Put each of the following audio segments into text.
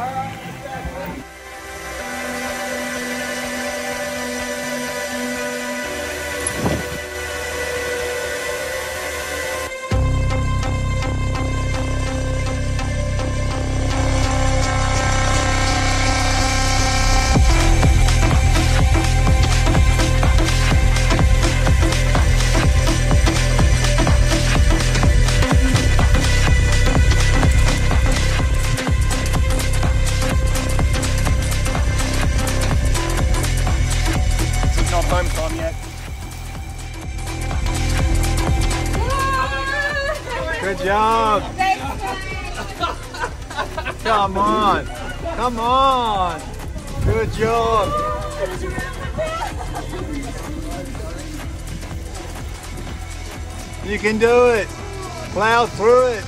Time yet. Good job. Come on. Come on. Good job. You can do it. Plow through it.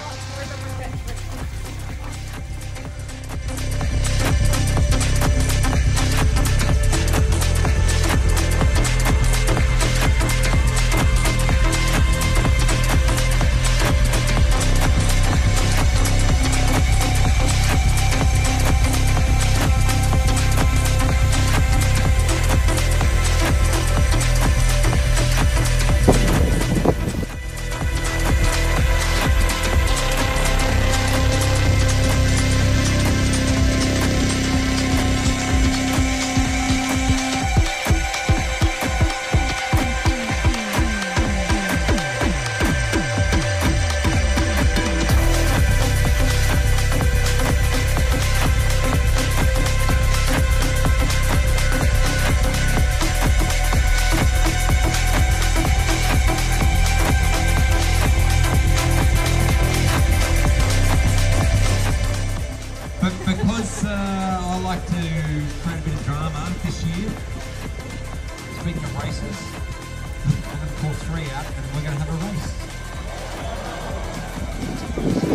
Because I like to create a bit of drama this year, speaking of races, I'm going to call 3 out and we're going to have a race.